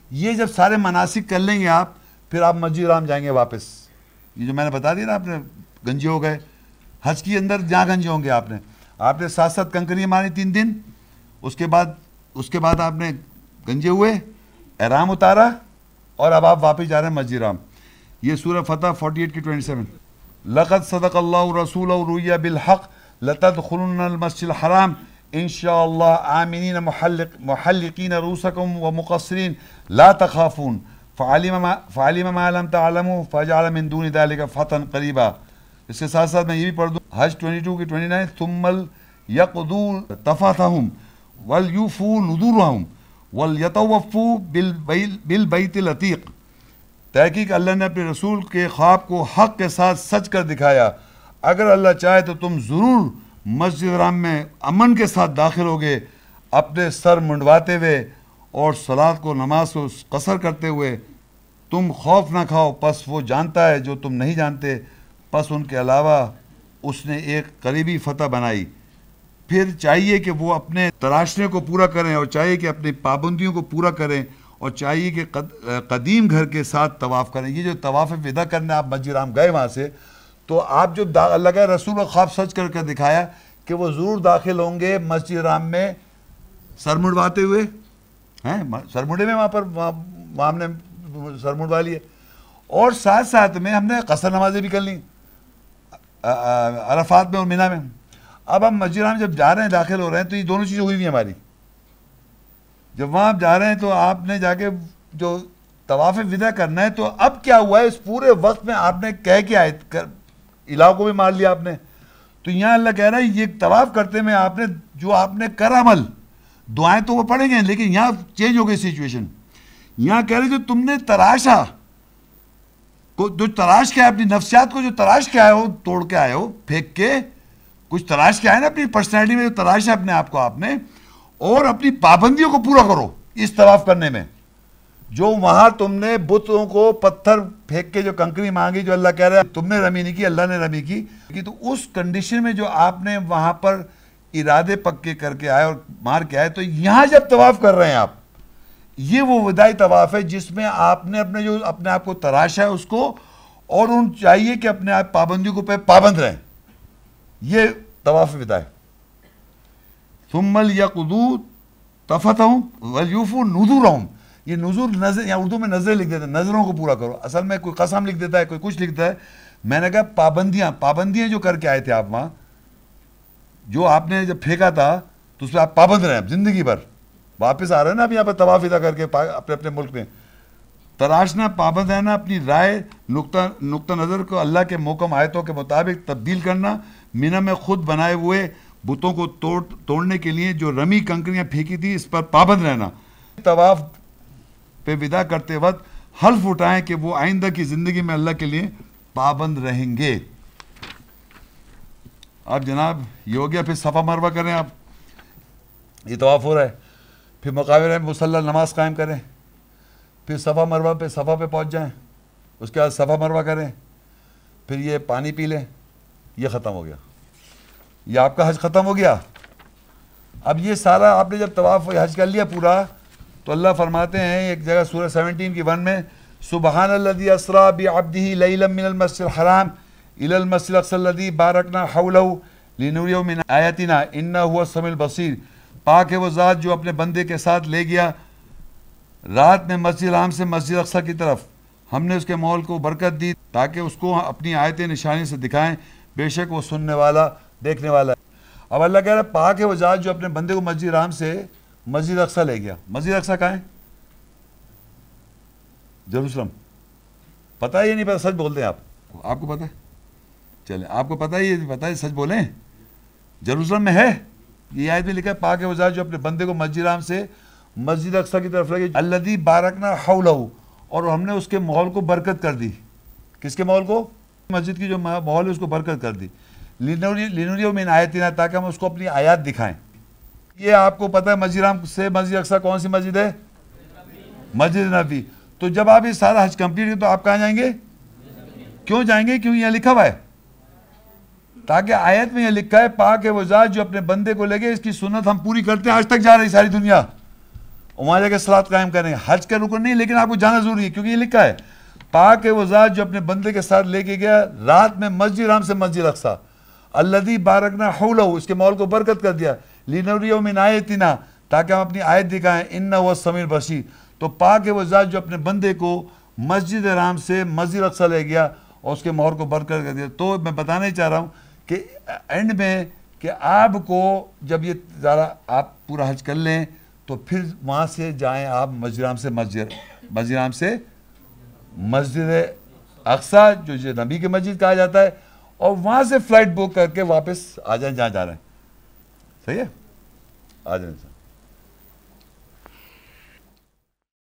یہ جب سارے مناسک کر لیں گے آپ، پھر آپ مسجد حرام جائیں گے واپس. یہ جو میں نے بتا دیا نا، آپ نے گنجے ہو گئے حج کے اندر، جہاں گنجے ہوں گے آپ نے 7 کنکریاں ماری 3 دن، اس کے بعد آپ نے گنجے ہوئے، احرام اتارا، اور اب آپ واپس جا رہے ہیں مسجد حرام. یہ سورہ فتح 48 کی 27. لقد صدق اللہ رسولہ الرؤیا بالحق لتدخلن المسجد الحرام انشاء اللہ آمنین محلقین رؤوسکم ومقصرین لا تخافون فعلم ما لم تعلموا فجعل من دون ذلك فتحا قریبا. اس کے ساتھ ساتھ میں یہ بھی پڑھ دوں حج 22 کی 29. ثم یقضوا تفثهم ولیوفوا نذورهم ولیطوفوا بالبیت العتیق. تحقیق اللہ نے اپنے رسول کے خواب کو حق کے ساتھ سچ کر دکھایا. اگر اللہ چاہے تو تم ضرور مسجد حرام میں امن کے ساتھ داخل ہوگے، اپنے سر منڈواتے ہوئے اور صلات کو، نماز کو قصر کرتے ہوئے. تم خوف نہ کھاؤ، پس وہ جانتا ہے جو تم نہیں جانتے. پس ان کے علاوہ اس نے ایک قریبی فتح بنائی. پھر چاہیے کہ وہ اپنے تراشنے کو پورا کریں، اور چاہیے کہ اپنی پابندیوں کو پورا کریں، اور چاہیے کہ قدیم گھر کے ساتھ طواف کریں. یہ جو طواف وداع کرنے آپ مسجد حرام گئے وہاں سے، تو آپ جو اللہ کا رسول کا خواب سچ کر کے دکھایا کہ وہ ضرور داخل ہوں گے مسجد حرام میں سر منڈواتے ہوئے. سر منڈے میں وہاں پر ہم نے سر منڈوا لیے، اور ساتھ ساتھ میں ہم نے قصر نمازیں بھی کر لیں عرفات میں اور منی میں. اب ہم مسجد حرام جب جا رہے ہیں، داخل ہو رہے ہیں، تو یہ دونوں چیزیں ہوئی ہوئی ہیں ہماری. جب وہاں آپ جا رہے ہیں تو آپ نے جا کے جو طواف وداع کرنا ہے، تو اب کیا ہوا ہے اس پورے وقت میں آپ نے کہہ کے آئے، الہ کو بھی مان لیا آپ نے. تو یہاں اللہ کہہ رہا ہے یہ طواف کرتے میں آپ نے جو آپ نے کر عمل، دعائیں تو وہ پڑھیں گے، لیکن یہاں چینج ہو گئی سچویشن. یہاں کہہ رہے جو تم نے تراشا، جو تراش کے آئے اپنی نفسیات کو، جو تراش کے آئے ہو، توڑ کے آئے ہو، پھینک کے کچھ تراش کے آئے نا اپنی پرسنالٹی میں، جو تراش ہے اپنے آپ کو آپ نے، اور اپنی پابندیوں کو پورا کرو اس طواف کرنے میں. جو وہاں تم نے بتوں کو پتھر پھینک کے جو کنکری مانگی، جو اللہ کہہ رہا ہے تم نے رمی نہیں کی، اللہ نے رمی کی، تو اس کنڈیشن میں جو آپ نے وہاں پر ارادے پکے کر کے آئے اور مار کے آئے، تو یہاں جب طواف کر رہے ہیں آپ، یہ وہ وداعی طواف ہے جس میں آپ نے اپنے آپ کو تراشا ہے اس کو، اور ان چاہیے کہ اپنے آپ پابندیوں کو پہ پابند رہیں. یہ طواف وداع ہے. ثم لیقضوا تفثهم ولیوفوا نذورهم. یہ نذور نظر، یا اردو میں نظریں لکھ دیتے ہیں، نظروں کو پورا کرو. اصل میں کوئی قسم لکھ دیتا ہے، کوئی کچھ لکھتا ہے. میں نے کہا پابندیاں جو کر کے آئے تھے آپ وہاں، جو آپ نے جب پھینکا تھا، تو اس پہ آپ پابند رہیں زندگی بھر. واپس آ رہے ہیں نا اب یہاں پہ طواف وداع کر کے اپنے ملک میں. تراشنا، پابند رہنا، اپنی رائے، نقطہ نظر کو اللہ کے محکم آیتوں کے مطابق تبدیل کرنا. منی میں خود بنائے ہوئے بتوں کو توڑنے کے لیے جو رمی کنکریاں پھینکی تھی، اس پر پابند رہنا. طواف پہ وداع کرتے وقت حلف اٹھائیں کہ وہ آئندہ کی زندگی میں اللہ کے لیے پابند رہیں گے. اب جناب یہ ہو گیا، پھر صفا مروہ کریں آپ. یہ طواف ہو رہا ہے، پھر مقابلے میں مصلی نماز قائم کریں، پھر صفا مروہ پہ پہنچ جائیں، اس کے بعد صفا مروہ کریں، پھر یہ پانی پی لیں. یہ ختم ہو گیا، یہ آپ کا حج ختم ہو گیا. اب یہ سارا آپ نے جب طواف حج کر لیا پورا، تو اللہ فرماتے ہیں ایک جگہ سورہ 17 کی 1 میں، سبحان الذی اسریٰ بعبدہ لیلا من المسجد الحرام الی المسجد الاقصی الذی بارکنا حولہ لنریہ من آیاتنا انہ هو السمیع البصیر. پاک ہے وہ ذات جو اپنے بندے کے ساتھ لے گیا رات میں مسجد الحرام سے مسجد اقصی کی طرف. ہم نے اس کے ماحول کو برکت دی تاکہ اس کو اپنی آیتیں نشانی سے دکھائیں، بے شک وہ سننے والا دیکھنے والا ہے. اب اللہ کہہ رہا ہے پاک ہے وہ ذات جو اپنے بندے کو مسجد حرام سے مسجد اقصی لے گیا. مسجد اقصی کہاں ہے؟ جیروسلم. پتہ ہے یہ نہیں پتہ؟ سچ بولتے ہیں آپ کو پتہ ہے؟ چلیں آپ کو پتہ ہے، یہ پتہ ہے، سچ بولیں. جیروسلم میں ہے. یہ آیت میں لکھا ہے پاک ہے وہ ذات جو اپنے بندے کو مسجد حرام سے مسجد اقصی کی طرف لے گیا الذی بارکنا حولہ، اور ہم نے اس کے ماحول کو برکت کر دی. کس کے ماحول کو؟ مسجد کی جو ماحول ہے اس کو برکت کر دی. لنریہ من آیاتنا، تاکہ ہم اس کو اپنی آیات دکھائیں. یہ آپ کو پتہ ہے مسجد حرام سے مسجد اقصی کون سی مسجد ہے؟ مسجد نبوی. تو جب آپ یہ سارا حج کمپلیٹ کریں تو آپ کہاں جائیں گے؟ کیوں جائیں گے؟ کیوں یہاں لکھا ہوا ہے، تاکہ آیت میں یہ لکھا ہے پاک ہے وہ ذات جو اپنے بندے کو لے گئے. اس کی سنت ہم پوری کرتے ہیں، آج تک جا رہی ساری دنیا. وہاں جا کے صلاۃ قائم کریں. حج کا رکن نہیں لیکن آپ کو جانا ضروری ہے, کیونکہ یہ لکھا ہے پاک ہے وہ ذات جو اپنے بندے کے ساتھ لے کے گیا رات میں مسجد حرام سے مسجد اقصیٰ, الذی بارکنا حولہ, اس کے ماحول کو برکت کر دیا, لنریہ من آیاتنا, تاکہ ہم اپنی آیت دکھائیں, انہ هو السمیع البصیر. تو پاک ہے وہ ذات جو اپنے بندے کو مسجد حرام سے مسجد اقصیٰ لے گیا اور اس کے ماحول کو برکت کر دیا. تو میں بتانا ہی چاہ رہا ہوں کہ اینڈ میں کہ آپ کو جب یہ ذرا آپ پورا حج کر لیں تو پھر وہاں سے جائیں آپ مسجد حرام سے مسجد حرام سے مسجد اقصیٰ جو نبی کی مسجد کہا جاتا ہے, اور وہاں سے فلائٹ بک کر کے واپس آ جائیں جہاں جا رہے ہیں. صحیح ہے, آ جائیں.